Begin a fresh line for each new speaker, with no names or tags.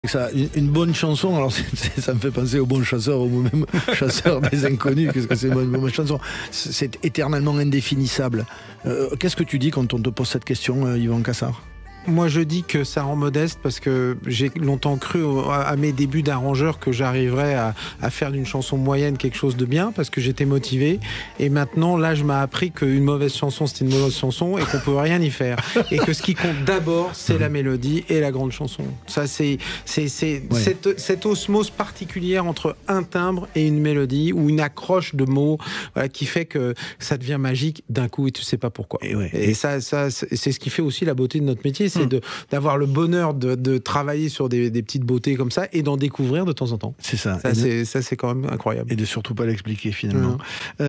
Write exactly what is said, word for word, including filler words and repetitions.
Ça, une, une bonne chanson, alors c'est, c'est, ça me fait penser au bon chasseur, au même chasseur des inconnus. Qu'est-ce que c'est une bonne chanson? C'est éternellement indéfinissable. Euh, qu'est-ce que tu dis quand on te pose cette question, euh, Yvan Cassard?
Moi, je dis que ça rend modeste parce que j'ai longtemps cru à mes débuts d'arrangeur que j'arriverais à, à faire d'une chanson moyenne quelque chose de bien parce que j'étais motivé. Et maintenant, là, je m'a appris qu'une mauvaise chanson, c'était une mauvaise chanson et qu'on peut rien y faire. Et que ce qui compte d'abord, c'est la mélodie et la grande chanson. Ça, c'est, c'est, c'est ouais. cette, cette osmose particulière entre un timbre et une mélodie ou une accroche de mots, voilà, qui fait que ça devient magique d'un coup et tu sais pas pourquoi. Et, ouais. et ça, ça, c'est ce qui fait aussi la beauté de notre métier. C'est de, d'avoir le bonheur de, de travailler sur des, des petites beautés comme ça et d'en découvrir de temps en temps.
C'est ça.
Ça, c'est, ça, c'est quand même incroyable.
Et de surtout pas l'expliquer finalement. Mmh. Euh,